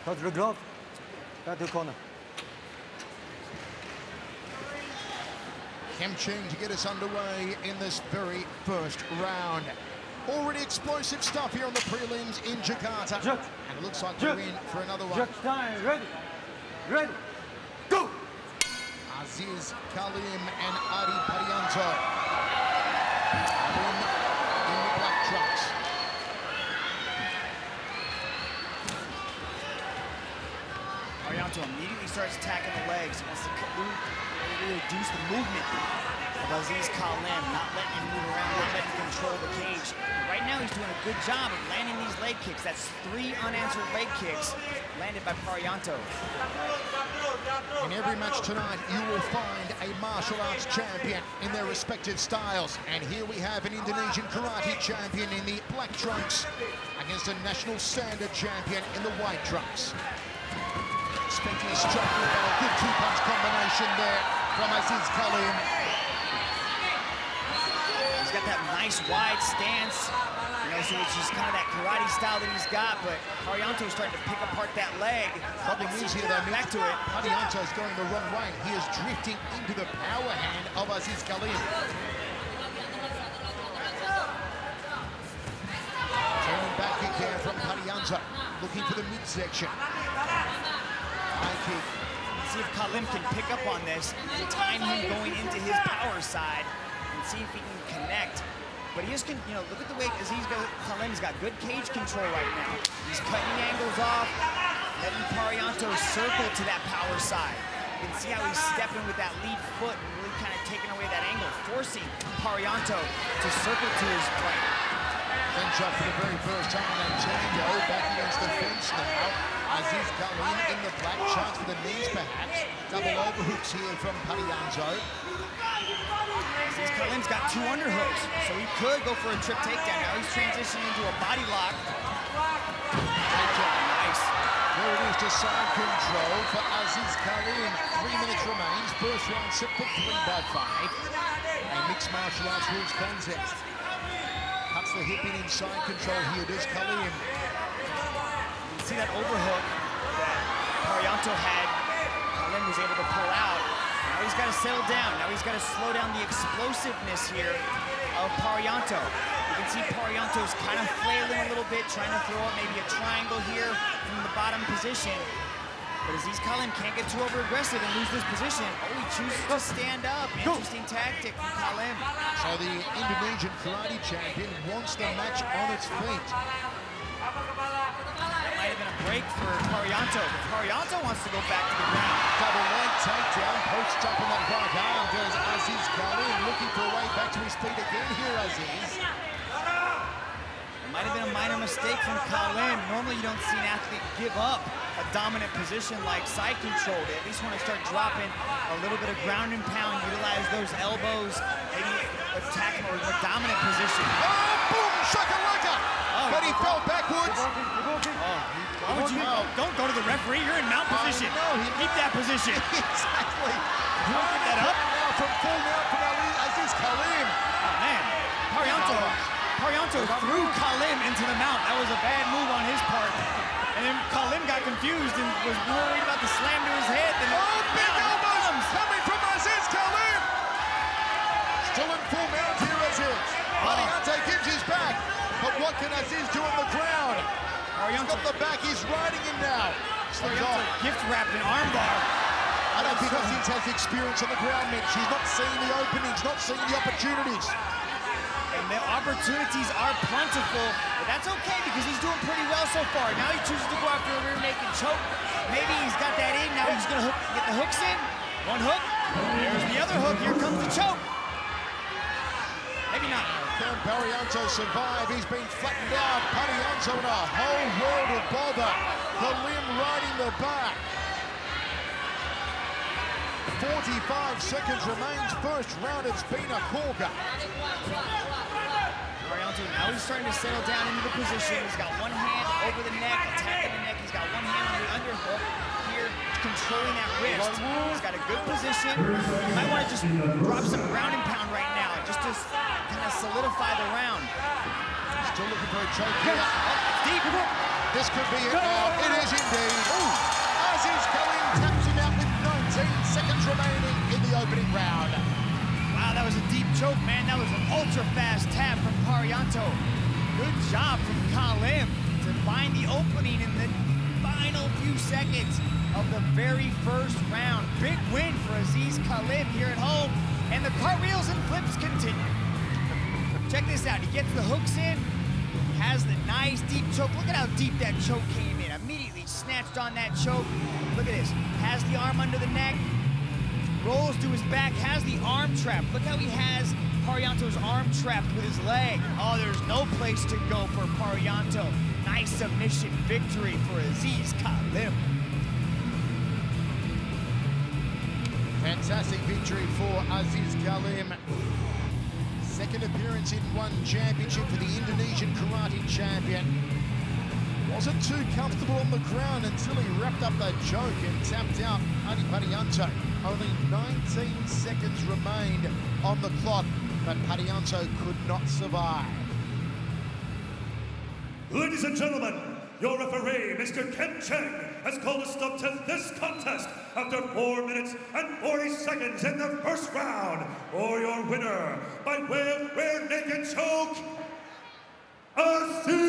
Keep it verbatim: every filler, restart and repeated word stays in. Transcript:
Touch the glove. Back to the corner. Kemching to get us underway in this very first round. Already explosive stuff here on the prelims in Jakarta. Judge. And it looks like Judge. we're in for another one. Judge time. Ready. Ready. Go. Aziz Calim and Adi Paryanto. Calim in the black trunks. Paryanto immediately starts attacking the legs. He wants to really reduce the movement of Aziz Calim, not letting him move around, not letting him control the cage. But right now, he's doing a good job of landing these leg kicks. That's three unanswered leg kicks landed by Paryanto. In every match tonight, you will find a martial arts champion in their respective styles. And here we have an Indonesian karate champion in the black trunks against a national standard champion in the white trunks. Expecting a strike with a good two-punch combination there from Aziz Calim. He's got that nice wide stance, you know, so it's just kind of that karate style that he's got, but Paryanto's starting to pick apart that leg. Problem is here, though, back to it. Paryanto's going the wrong way. He is drifting into the power hand of Aziz Calim. Turning back again from Paryanto, looking for the midsection. High kick. See if Calim can pick up on this and time him going into his power side and see if he can connect. But he just can, you know, look at the way Aziz Calim's got good cage control right now. He's cutting angles off, letting Paryanto circle to that power side. You can see how he's stepping with that lead foot and really kind of taking away that angle, forcing Paryanto to circle to his right. Fence up for the very first time in that tango, back against the fence now. Aziz Calim in the black, chance for the knees perhaps. Double overhooks here from Paryanto. Aziz Calim's got two underhooks, so he could go for a trip takedown. Now he's transitioning into a body lock. Nice. There it is to side control for Aziz Calim. Three minutes remains. First round set for three by five. A mixed martial arts rules contest. Cuts the hip in inside control here, does Calim. See that overhook that Paryanto had, Calim was able to pull out. Now he's got to settle down. Now he's got to slow down the explosiveness here of Paryanto. You can see Paryanto's kind of flailing a little bit, trying to throw up maybe a triangle here from the bottom position. But Aziz Calim can't get too over-aggressive and lose this position. Oh, he chooses to stand up. Interesting tactic from Calim. So the Indonesian karate champion wants the match on its feet. Might have been a break for Paryanto, but Paryanto wants to go back to the ground. Double leg takedown, posts up in that right arm, does Aziz Calim, looking for a way back to his feet again here, Aziz. It might have been a minor mistake from Calim. Normally you don't see an athlete give up a dominant position like side control. They at least want to start dropping a little bit of ground and pound, utilize those elbows, maybe attack a more dominant position. Oh, boom, shakalaka! Oh, but he fell backwards. Oh, why would you? Oh, don't go to the referee. You're in mount position. No, he keep that position. Exactly. You want to get that up? Now from full mount from Aziz Calim. Oh man, Paryanto, Paryanto threw Calim into the mount. That was a bad move on his part. And then Calim got confused and was worried about the slam to his head. And oh, big elbows coming from Aziz Calim. Still in full mount here, Aziz. Paryanto gives his back. But what can Aziz do on the ground? He's got the back, he's riding him now. Paryanto gift wrapped an armbar. I don't think Aziz has the experience on the ground, Mitch. He's not seeing the openings, not seeing the opportunities. And the opportunities are plentiful, but that's okay because he's doing pretty well so far. Now he chooses to go after a rear naked choke. Maybe he's got that in, now he's gonna hook, get the hooks in. One hook, there's the other hook, here comes the choke. Maybe not. Can Paryanto survive? He's been flattened out. Paryanto in a whole world of bother. The limb riding the back. forty-five seconds remains. First round, it's been a corker. Paryanto now he's starting to settle down into the position. He's got one hand over the neck, attacking the neck. He's got one hand on the underhook here, controlling that wrist. He's got a good position. You might want to just drop some ground and pound right now, just to kind of solidify the round. Still looking for a choke here. Oh, deep. This could be it now. It is indeed. choke, man. That was an ultra-fast tap from Paryanto. Good job from Calim to find the opening in the final few seconds of the very first round. Big win for Aziz Calim here at home, and the cartwheels and flips continue. Check this out, he gets the hooks in, has the nice deep choke. Look at how deep that choke came in. Immediately snatched on that choke. Look at this, has the arm under the neck, rolls to his back, has the arm trap. Look how he has Paryanto's arm trapped with his leg. Oh, there's no place to go for Paryanto. Nice submission victory for Aziz Calim. Fantastic victory for Aziz Calim. Second appearance in one championship for the Indonesian karate champion. Wasn't too comfortable on the ground until he wrapped up that choke and tapped out Adi Paryanto. Only nineteen seconds remained on the clock, but Paryanto could not survive. Ladies and gentlemen, your referee, Mister Ken Cheng, has called a stop to this contest after four minutes and forty seconds in the first round. For your winner, by way of rear naked choke, Aziz